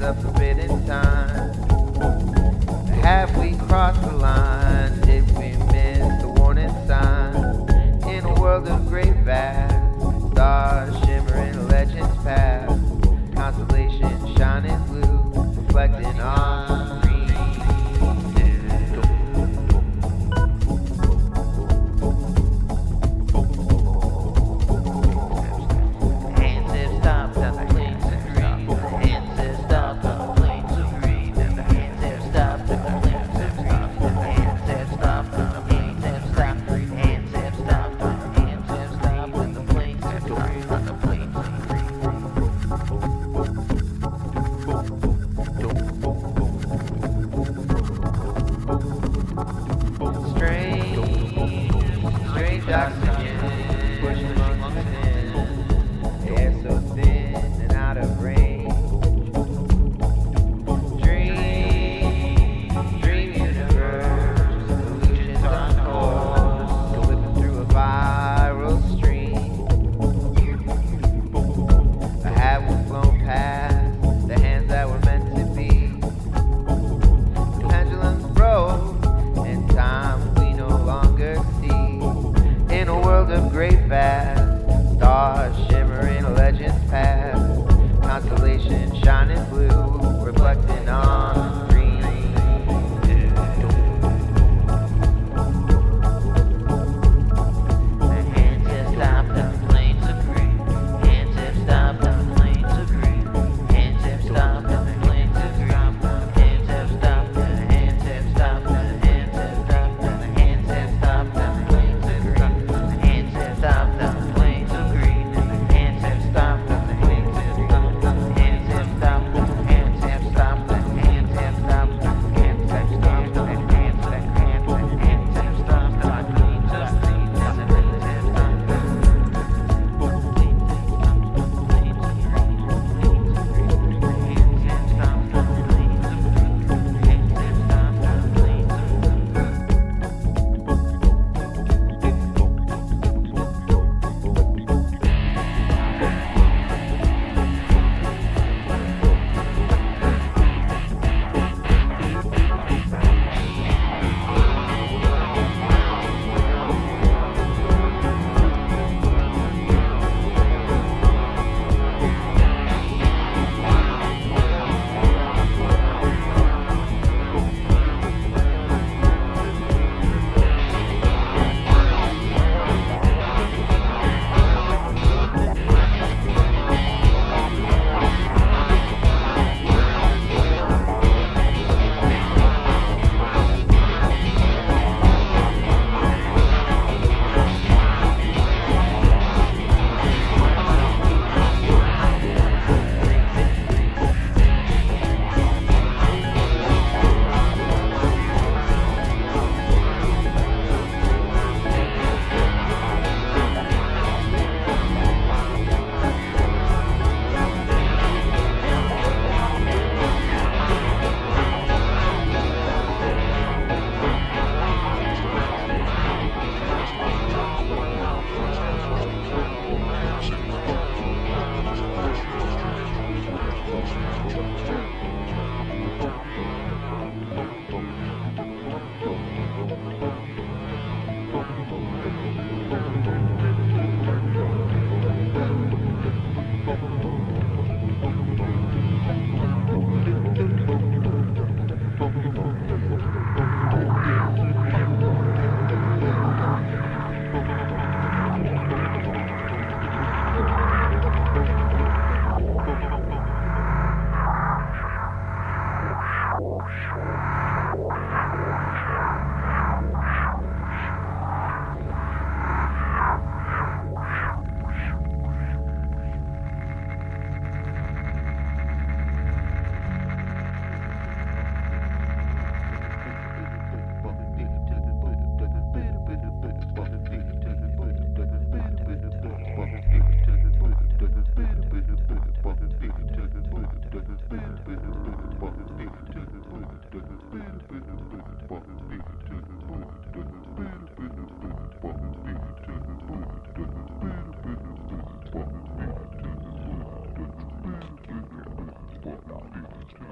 the forbidden time. Have we crossed the line? Did we miss the warning sign? In a world of great vast, stars shimmering, legends past, constellations shining blue, reflecting on green. Strange oxygen, pushing lungs in, air so thin and out of range. Dream universe, illusions on course, slipping through a viral stream. Have we flown past the hands that were meant to be? The pendulums broke, and time we no longer see. In a world of great vast, stars shimmering, legends past, constellations shining blue, reflecting on green. The hands have stopped, the planes agree. Hands have stopped, the planes agree. Hands have stopped, the planes agree. Hands have stopped, the hands have stopped, the hands have stopped, the hands have stopped, the planes agree. Hands have stopped, the planes agree. Hands have stopped, the planes agree. Hands have stopped, the hands have stopped, the hands have stopped, the hands have stopped, the hands have stopped, the planes What